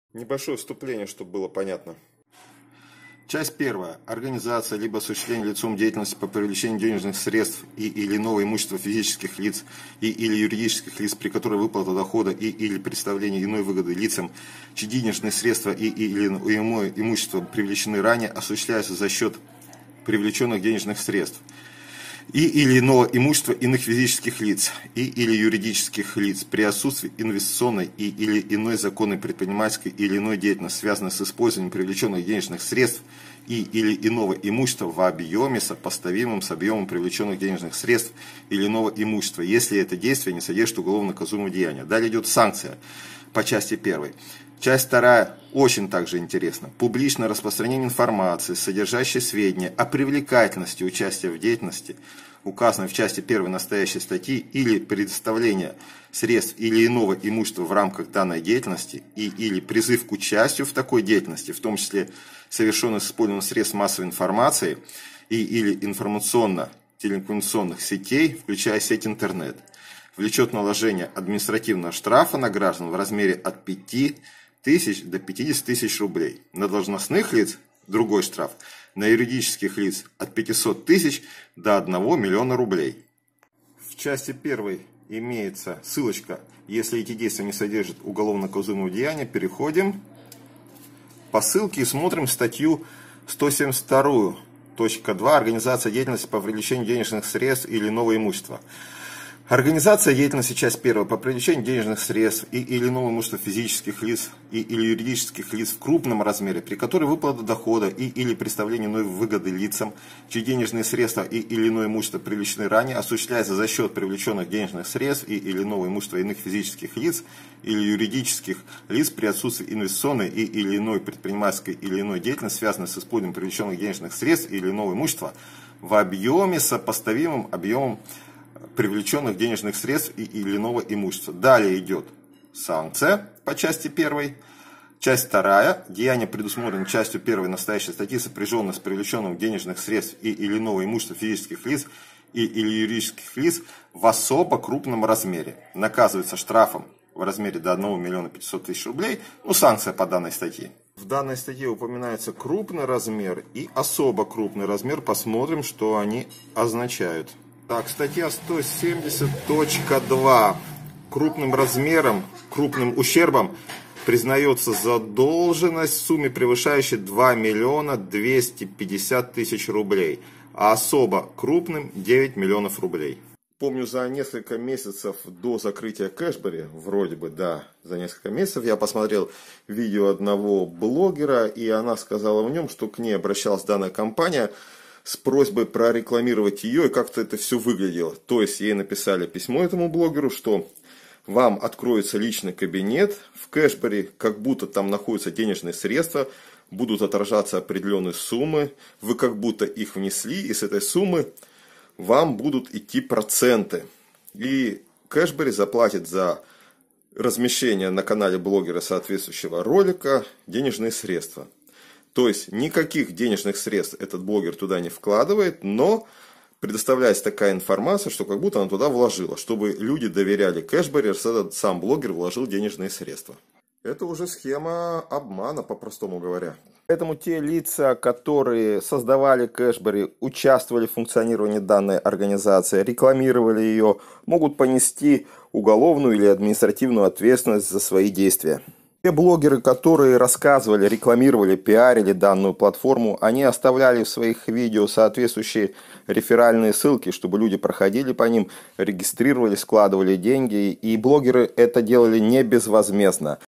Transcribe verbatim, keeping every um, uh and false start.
Небольшое вступление, чтобы было понятно. Часть первая. Организация либо осуществление лицом деятельности по привлечению денежных средств и или иного имущества физических лиц и или юридических лиц, при которой выплата дохода и или представление иной выгоды лицам, чьи денежные средства и или иное имущество привлечены ранее, осуществляется за счет привлеченных денежных средств и или иного имущества иных физических лиц и или юридических лиц при отсутствии инвестиционной и или иной законной предпринимательской или иной деятельности, связанной с использованием привлеченных денежных средств и или иного имущества в объеме, сопоставимым с объемом привлеченных денежных средств или иного имущества, если это действие не содержит уголовно наказуемого деяния. Далее идет санкция по части первой. Часть вторая очень также интересна. Публичное распространение информации, содержащей сведения о привлекательности участия в деятельности, указанной в части первой настоящей статьи, или предоставление средств или иного имущества в рамках данной деятельности и или призыв к участию в такой деятельности, в том числе совершенный с использованием средств массовой информации и или информационно-телекоммуникационных сетей, включая сеть интернет, влечет наложение административного штрафа на граждан в размере от пяти тысяч до пятидесяти тысяч рублей. На должностных лиц другой штраф, на юридических лиц от пятисот тысяч до одного миллиона рублей. В части первой имеется ссылочка, если эти действия не содержат уголовно наказуемого деяния. Переходим по ссылке и смотрим статью сто семьдесят два точка два «Организация деятельности по привлечению денежных средств или иного имущества». Организация деятельности, часть первая, по привлечению денежных средств и или иного имущества физических лиц и или юридических лиц в крупном размере, при которой выплата дохода и или представление иной выгоды лицам, чьи денежные средства и или иное имущество привлечены ранее, осуществляется за счет привлеченных денежных средств и или иного имущества иных физических лиц или юридических лиц при отсутствии инвестиционной и или иной предпринимательской или иной деятельности, связанной с использованием привлеченных денежных средств или иного имущества в объеме, сопоставимым объемом привлеченных денежных средств и или иного имущества. Далее идет санкция по части первой. Часть вторая. Деяние, предусмотренное частью первой настоящей статьи, сопряженное с привлеченным денежных средств и или иного имущества физических лиц и или юридических лиц в особо крупном размере. Наказывается штрафом в размере до одного миллиона пятисот тысяч рублей. Ну, санкция по данной статье. В данной статье упоминается крупный размер и особо крупный размер. Посмотрим, что они означают. Так, статья сто семьдесят точка два. Крупным размером, крупным ущербом признается задолженность в сумме, превышающей два миллиона двести пятьдесят тысяч рублей, а особо крупным девять миллионов рублей. Помню, за несколько месяцев до закрытия Кэшбэри, вроде бы, да, за несколько месяцев я посмотрел видео одного блогера, и она сказала в нем, что к ней обращалась данная компания с просьбой прорекламировать ее, и как-то это все выглядело. То есть ей написали письмо этому блогеру, что вам откроется личный кабинет в Кэшбэри, как будто там находятся денежные средства, будут отражаться определенные суммы, вы как будто их внесли, и с этой суммы вам будут идти проценты. И Кэшбэри заплатит за размещение на канале блогера соответствующего ролика денежные средства. То есть никаких денежных средств этот блогер туда не вкладывает, но предоставляется такая информация, что как будто она туда вложила, чтобы люди доверяли Кэшбэри, раз этот сам блогер вложил денежные средства. Это уже схема обмана, по-простому говоря. Поэтому те лица, которые создавали Кэшбэри, участвовали в функционировании данной организации, рекламировали ее, могут понести уголовную или административную ответственность за свои действия. Те блогеры, которые рассказывали, рекламировали, пиарили данную платформу, они оставляли в своих видео соответствующие реферальные ссылки, чтобы люди проходили по ним, регистрировались, складывали деньги. И блогеры это делали не безвозмездно.